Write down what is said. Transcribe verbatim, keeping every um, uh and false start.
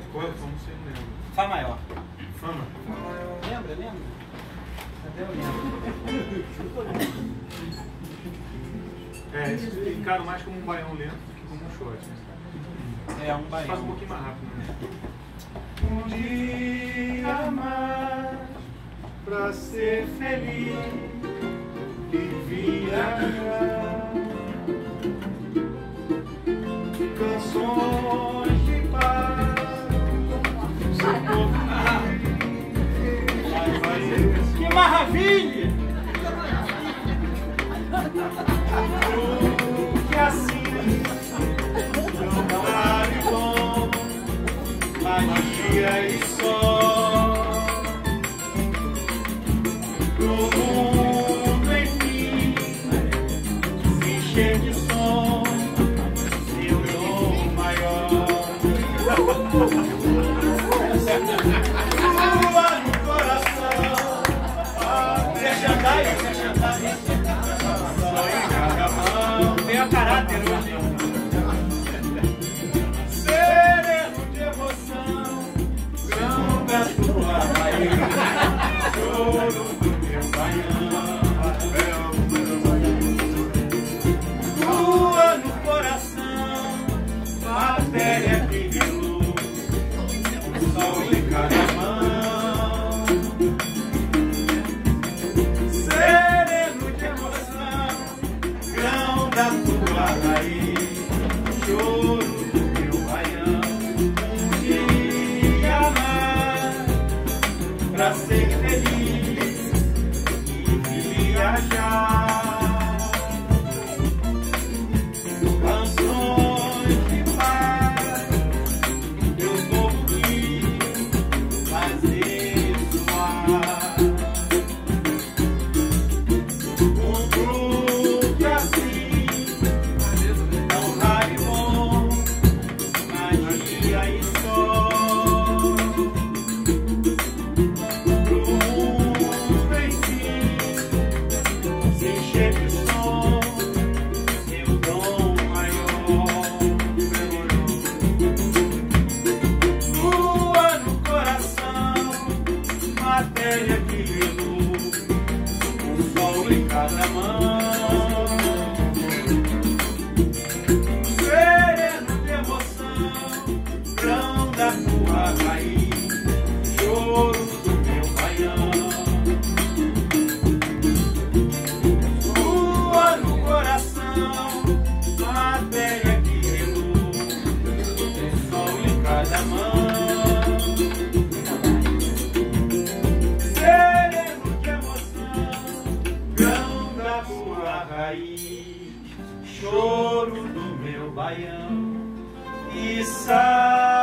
Qual é o tom? Não sei, não lembro. Fá maior. Fama. Lembra, lembra? Cadê eu lembro? É, isso eu encaro mais como um baião lento do que como um short. Né? É, um baião. Faz um pouquinho mais rápido, né? Um dia mais pra ser feliz e viajar. Canções de paz, Que maravilha! que assim não vale bom, magia e sol. No mundo enfim se encher de som, seu dom maior. Lua no coração, Deixa andar, deixa andar. só em cada mão. Tem a caráter hoje. Sereno de emoção, grão da tua raiz, choro do meu baião. Lua no coração, matéria que reluz, sol em cada mão. Sereno de emoção, grão da tua raiz, choro do meu baião. Um dia mais pra ser feliz e viajar. Canções de paz eu vou ouvir, fazer soar. Um grupo assim, tão raro e bom, magia e sol. Pro mundo enfim se encher de som, seu dom maior. Lua no coração, matéria que reluz, um sol em cada mão. Sereno de emoção, grão da tua raiz, choro do meu baião. Lua no coração, matéria que reluz, um sol em cada mão. Sereno de emoção, grão da tua raiz, choro do meu baião. E sai